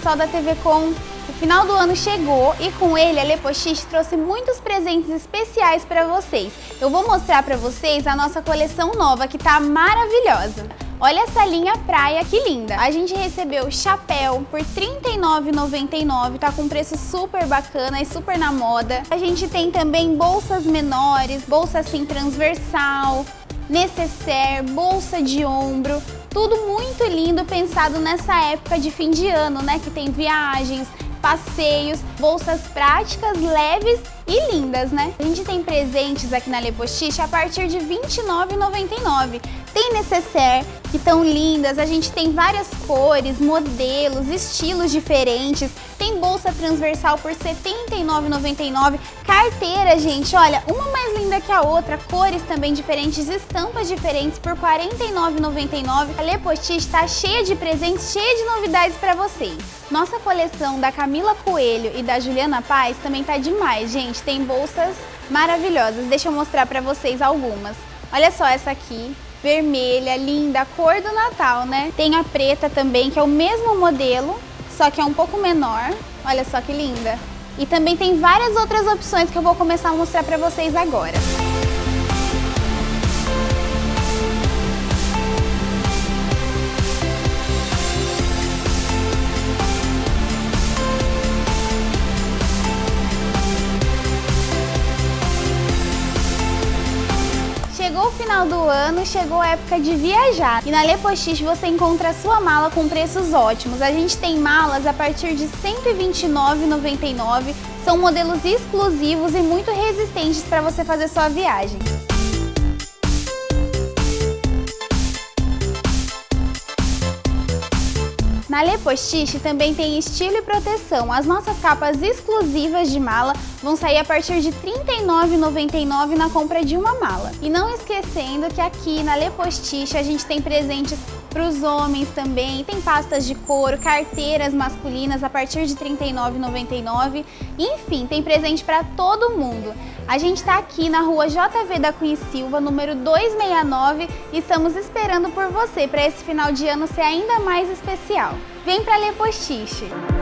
pessoal da TV Com. O final do ano chegou e com ele a Le Postiche trouxe muitos presentes especiais para vocês. Eu vou mostrar para vocês a nossa coleção nova que tá maravilhosa. Olha essa linha praia que linda! A gente recebeu chapéu por R$ 39,99, tá com preço super bacana e super na moda. A gente tem também bolsas menores, bolsa assim transversal, necessaire, bolsa de ombro, tudo muito lindo, pensado nessa época de fim de ano, né? Que tem viagens, passeios, bolsas práticas, leves e lindas, né? A gente tem presentes aqui na Le Postiche a partir de R$ 29,99. Tem necessaire, que estão lindas, a gente tem várias cores, modelos, estilos diferentes. Tem bolsa transversal por R$ 79,99. Carteira, gente, olha, uma mais linda que a outra, cores também diferentes, estampas diferentes por R$ 49,99. A Le Postiche está cheia de presentes, cheia de novidades para vocês. Nossa coleção da Camila Coelho e da Juliana Paz também tá demais, gente. Tem bolsas maravilhosas. Deixa eu mostrar para vocês algumas. Olha só essa aqui, vermelha, linda, cor do Natal, né? Tem a preta também, que é o mesmo modelo, só que é um pouco menor. Olha só que linda. E também tem várias outras opções que eu vou começar a mostrar para vocês agora. Chegou o final do ano, chegou a época de viajar e na Le Postiche você encontra a sua mala com preços ótimos. A gente tem malas a partir de R$ 129,99, são modelos exclusivos e muito resistentes para você fazer sua viagem. Na Le Postiche também tem estilo e proteção. As nossas capas exclusivas de mala vão sair a partir de R$ 39,99 na compra de uma mala. E não esquecendo que aqui na Le Postiche a gente tem presentes para os homens também, tem pastas de couro, carteiras masculinas a partir de R$ 39,99, enfim, tem presente para todo mundo. A gente está aqui na rua JV da Cunha e Silva, número 269, e estamos esperando por você para esse final de ano ser ainda mais especial. Vem para Le Postiche!